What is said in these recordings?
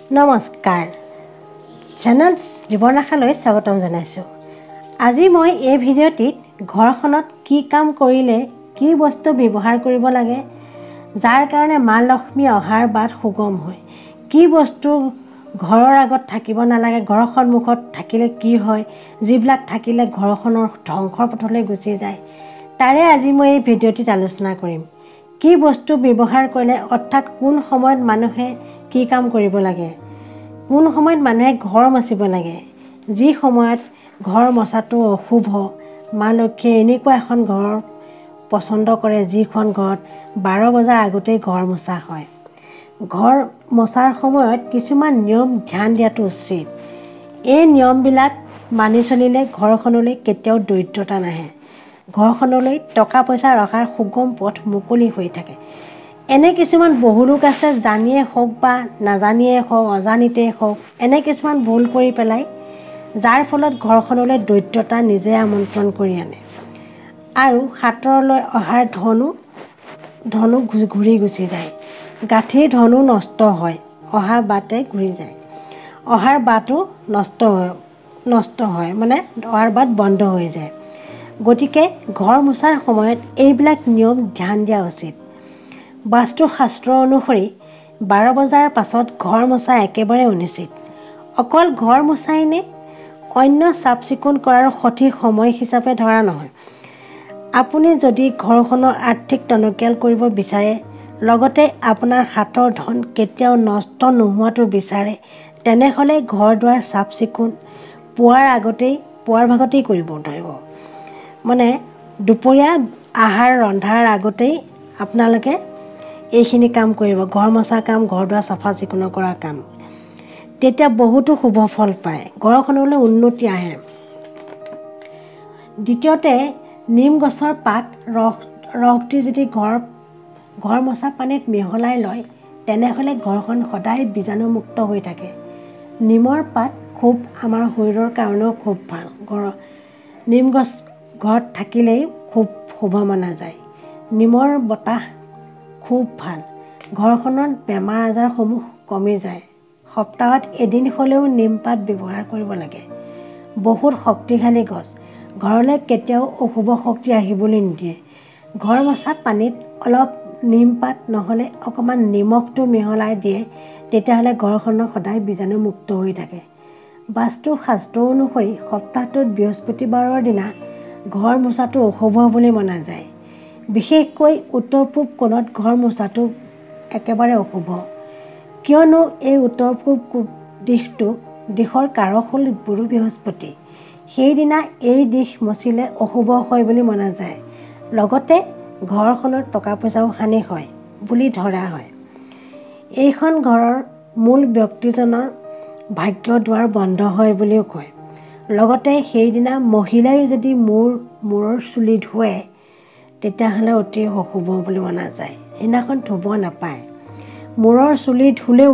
নমস্কাৰ চেনেল জীৱন আশালৈ স্বাগতম জনাইছোঁ। আজি মই এই ভিডিঅ'টিত ঘৰখনত কি কাম কৰিলে কি বস্তু ব্যৱহাৰ কৰিব লাগে যাৰ কাৰণে মা লক্ষ্মী অহাৰ বাট সুগম হয়, কি বস্তু ঘৰৰ আগত থাকিব নালাগে, ঘৰৰ সন্মুখত থাকিলে কি হয়, যিবিলাক থাকিলে ঘৰখনৰ ধ্বংসৰ পথলৈ গুচি যায়, তাৰে আজি মই এই ভিডিঅ'টিত আলোচনা কৰিম। কি বস্তু ব্যৱহাৰ কৰিলে অৰ্থাৎ কোন সময়ত মানুহে কি কাম কৰিব লাগে, কোন সময়ত মানুহে ঘৰ মচিব লাগে, যি সময়ত ঘৰ মচাটো অশুভ, মা লক্ষ্মীয়ে এনেকুৱা এখন ঘৰ পচন্দ কৰে যিখন ঘৰত 12 বজাৰ আগতেই ঘৰ মোচা হয়। ঘৰ মচাৰ সময়ত কিছুমান নিয়ম ধ্যান দিয়াটো উচিত। এই নিয়মবিলাক মানি চলিলে ঘৰখনলৈ কেতিয়াও দৰিদ্ৰতা নাহে, ঘৰখনলৈ টকা পইচা ৰখাৰ সুগম পথ মুকলি হৈ থাকে। এনে কিছুমান বহু লোক আছে, জানিয়ে হওক বা নাজানিয়ে হওক, অজানিতেই হওক, এনে কিছুমান ভুল কৰি পেলাই যাৰ ফলত ঘৰখনলৈ দৰিদ্ৰতা নিজে আমন্ত্ৰণ কৰি আনে আৰু হাতলৈ অহাৰ ধনো ঘূৰি গুচি যায়, গাঁঠিৰ ধনো নষ্ট হয়, অহা বাটে ঘূৰি যায়, অহাৰ বাটো নষ্ট হয় মানে অহাৰ বাট বন্ধ হৈ যায়। গতিকে ঘৰ মোচাৰ সময়ত এইবিলাক নিয়ম ধ্যান দিয়া উচিত। বাস্তুশাস্ত্ৰ অনুসৰি 12 বজাৰ পাছত ঘৰ মোচা একেবাৰে অনুচিত। অকল ঘৰ মোচাই নে অন্য চাফ চিকুণ কৰাৰ সঠিক সময় হিচাপে ধৰা নহয়। আপুনি যদি ঘৰখনৰ আৰ্থিক টনকিয়াল কৰিব বিচাৰে, লগতে আপোনাৰ হাতৰ ধন কেতিয়াও নষ্ট নোহোৱাটো বিচাৰে, তেনেহ'লে ঘৰ দুৱাৰ চাফ চিকুণ পুৱাৰ ভাগতেই কৰিব ধৰিব। মানে দুপৰীয়া আহাৰ ৰন্ধাৰ আগতেই আপোনালোকে এইখিনি কাম কৰিব, ঘৰ মচা কাম, ঘৰ দুৱাৰ চাফা চিকুণ কৰা কাম। তেতিয়া বহুতো শুভ ফল পায়, ঘৰখনলৈ উন্নতি আহে। দ্বিতীয়তে, নিম গছৰ পাত ৰস দি যদি ঘৰ মচা পানীত মিহলাই লয়, তেনেহ'লে ঘৰখন সদায় বীজাণুমুক্ত হৈ থাকে। নিমৰ পাত খুব আমাৰ শৰীৰৰ কাৰণেও খুব ভাল। নিম গছ ঘৰত থাকিলেই খুব শুভ মনা যায়। নিমৰ বতাহ খুব ভাল, ঘৰখনত বেমাৰ আজাৰসমূহ কমি যায়। সপ্তাহত এদিন হ'লেও নিমপাত ব্যৱহাৰ কৰিব লাগে। বহুত শক্তিশালী গছ, ঘৰলৈ কেতিয়াও অশুভ শক্তি আহিবলৈ নিদিয়ে। ঘৰ মচা পানীত অলপ নিমপাত নহ'লে অকণমান নিমখটো মিহলাই দিয়ে, তেতিয়াহ'লে ঘৰখনৰ সদায় বীজাণুমুক্ত হৈ থাকে। বাস্তুশাস্ত্ৰ অনুসৰি সপ্তাহটোত বৃহস্পতিবাৰৰ দিনা ঘৰ মোচাটো অশুভ বুলি মনা যায়। বিশেষকৈ উত্তৰ পূব কোণত ঘৰ মোচাটো একেবাৰে অশুভ, কিয়নো এই উত্তৰ পূব দিশৰ কাৰক হ'ল গুৰু বৃহস্পতি। সেইদিনা এই দিশ মচিলে অশুভ হয় বুলি মনা যায়। লগতে ঘৰখনৰ টকা পইচাও হানি হয় বুলি ধৰা হয়। এইখন ঘৰৰ মূল ব্যক্তিজনৰ ভাগ্য দুৱাৰ বন্ধ হয় বুলিও কয়। লগতে সেইদিনা মহিলাই যদি মূৰৰ চুলি ধুৱে, তেতিয়াহ'লে অতি অশুভ বুলি মনা যায়। সেইদিনাখন ধুব নাপায়। মূৰৰ চুলি ধুলেও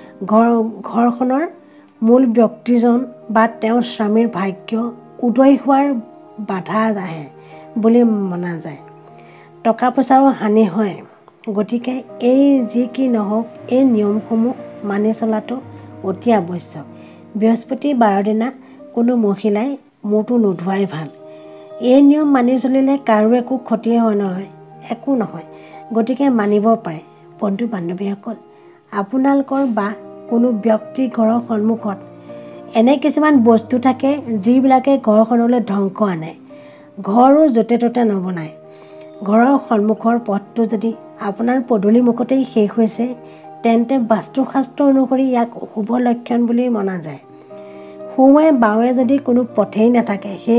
ঘৰখনৰ মূল ব্যক্তিজন বা তেওঁৰ স্বামীৰ ভাগ্য উদয় হোৱাৰ বাধা আহে বুলি মনা যায়। টকা পইচাৰো হানি হয়। গতিকে এই যি কি নহওক, এই নিয়মসমূহ মানি চলাটো অতি আৱশ্যক। বৃহস্পতিবাৰৰ দিনা কোনো মহিলাই মূৰটো নোধোৱাই ভাল। এই নিয়ম মানি চলিলে কাৰো একো ক্ষতি নহয়, একো নহয়। গতিকে মানিব পাৰে। বন্ধু বান্ধৱীসকল, আপোনালোকৰ বা কোনো ব্যক্তি ঘৰৰ সন্মুখত এনে কিছুমান বস্তু থাকে যিবিলাকে ঘৰখনলৈ ধ্বংস আনে। ঘৰো য'তে ত'তে নবনায়। ঘৰৰ সন্মুখৰ পথটো যদি আপোনাৰ পদূলি মুখতেই শেষ হৈছে, তেন্তে বাস্তুশাস্ত্ৰ অনুসৰি ইয়াক অশুভ লক্ষণ বুলি মনা যায়। সোঁৱে বাওঁৱে যদি কোনো পথেই নাথাকে, সেই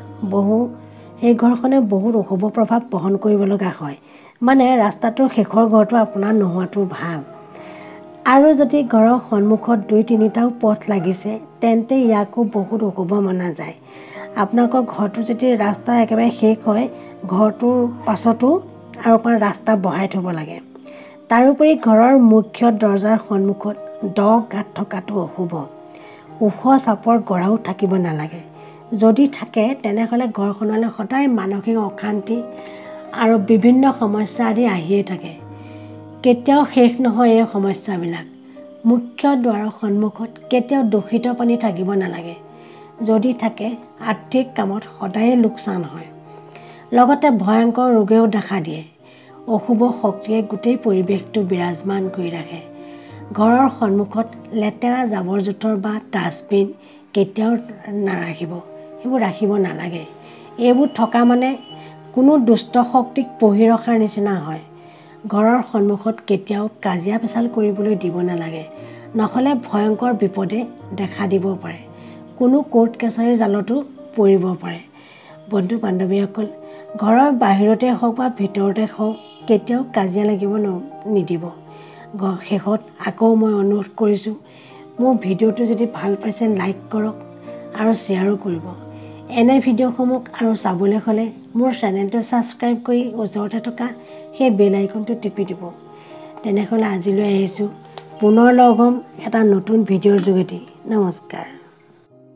ঘৰখনে বহুত অশুভ প্ৰভাৱ বহন কৰিব লগা হয়। মানে ৰাস্তাটোৰ শেষৰ ঘৰটো আপোনাৰ নোহোৱাটো ভাল। আৰু যদি ঘৰৰ সন্মুখত 2-3টাও পথ লাগিছে, তেন্তে ইয়াকো বহুত অশুভ মনা যায়। আপোনালোকৰ ঘৰটো যদি ৰাস্তা একেবাৰে শেষ হয়, ঘৰটোৰ পাছতো আৰু অকণ ৰাস্তা বঢ়াই থ'ব লাগে। তাৰোপৰি ঘৰৰ মুখ্য দৰজাৰ সন্মুখত গাঁত থকাটো অশুভ। ওখ চাপৰ গড়াও থাকিব নালাগে। যদি থাকে, তেনেহ'লে ঘৰখনলৈ সদায় মানসিক অশান্তি আৰু বিভিন্ন সমস্যা আদি আহিয়ে থাকে। কেতিয়াও শেষ নহয় এই সমস্যাবিলাক। মুখ্য দুৱাৰৰ সন্মুখত কেতিয়াও দূষিত পানী থাকিব নালাগে। যদি থাকে আৰ্থিক কামত সদায়ে লোকচান হয়। লগতে ভয়ংকৰ ৰোগেও দেখা দিয়ে। অশুভ শক্তিয়ে গোটেই পৰিৱেশটো বিৰাজমান কৰি ৰাখে। ঘৰৰ সন্মুখত লেতেৰা জাবৰ জোঁথৰ বা ডাষ্টবিন কেতিয়াও নাৰাখিব। সেইবোৰ ৰাখিব নালাগে। এইবোৰ থকা মানে কোনো দুষ্ট শক্তিক পঢ়ি ৰখাৰ নিচিনা হয়। ঘৰৰ সন্মুখত কেতিয়াও কাজিয়া পেচাল কৰিবলৈ দিব নালাগে, নহ'লে ভয়ংকৰ বিপদে দেখা দিব পাৰে। কোনো কোৰ্ট কাছাৰীৰ জালতো পৰিব পাৰে। বন্ধু বান্ধৱীসকল, ঘৰৰ বাহিৰতে হওক বা ভিতৰতে হওক কেতিয়াও কাজিয়া লাগিব নিদিব। শেষত আকৌ মই অনুৰোধ কৰিছোঁ, মোৰ ভিডিঅ'টো যদি ভাল পাইছে লাইক কৰক আৰু শ্বেয়াৰো কৰিব। এনে ভিডিঅ'সমূহ আৰু চাবলৈ হ'লে মোৰ চেনেলটো ছাবস্ক্ৰাইব কৰি ওচৰতে থকা সেই বেল আইকনটো টিপি দিব। তেনেহ'লে আজিলৈ আহিছোঁ, পুনৰ লগ হ'ম এটা নতুন ভিডিঅ'ৰ যোগেদি। নমস্কাৰ।